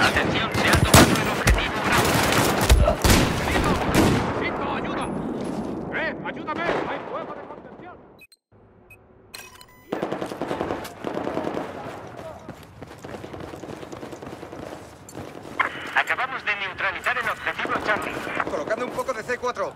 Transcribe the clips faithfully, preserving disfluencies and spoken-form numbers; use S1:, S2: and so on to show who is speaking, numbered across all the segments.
S1: Atención, se ha tomado el objetivo Bravo.
S2: ¡Cinco, ayuda! ¡Eh, ayúdame! ¡Hay fuego de contención!
S1: Acabamos de neutralizar el objetivo Charlie.
S3: Colocando un poco de C cuatro.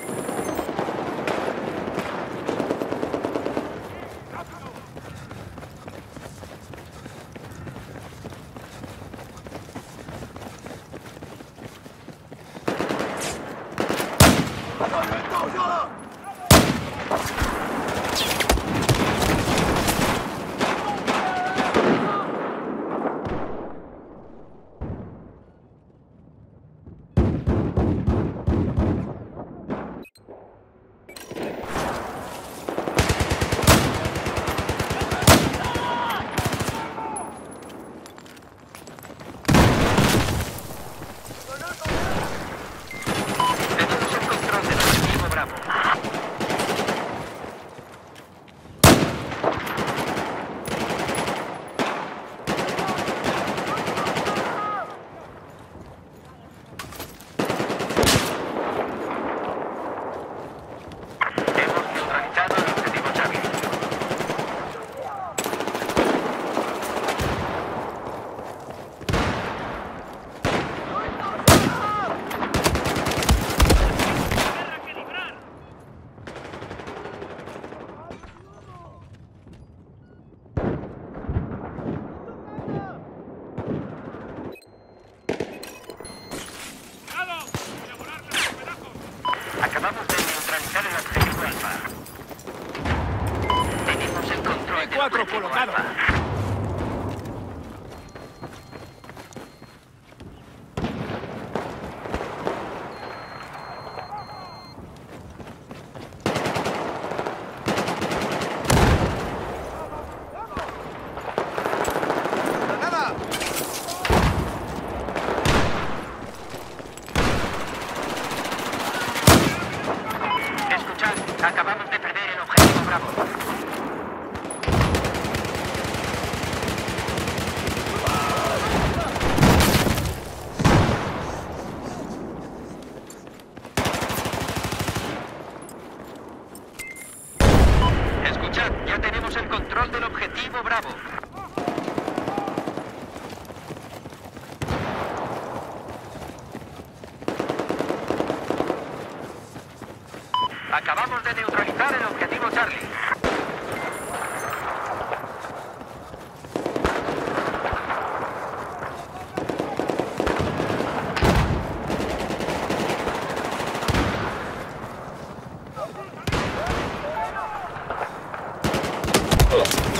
S1: Tenemos el control del objetivo Bravo. Hemos neutralizado el objetivo Charlie. Acabamos de neutralizar el objetivo Alfa. Tenemos el control del
S2: cuatro
S1: objetivo
S2: colocado.
S1: Alfa.
S3: ¡Granada!
S1: Escuchad, acabamos de perder el objetivo Bravo. Escuchad, ya tenemos el control del objetivo Bravo. Acabamos de neutralizar el objetivo Charlie.
S3: ¡Oh!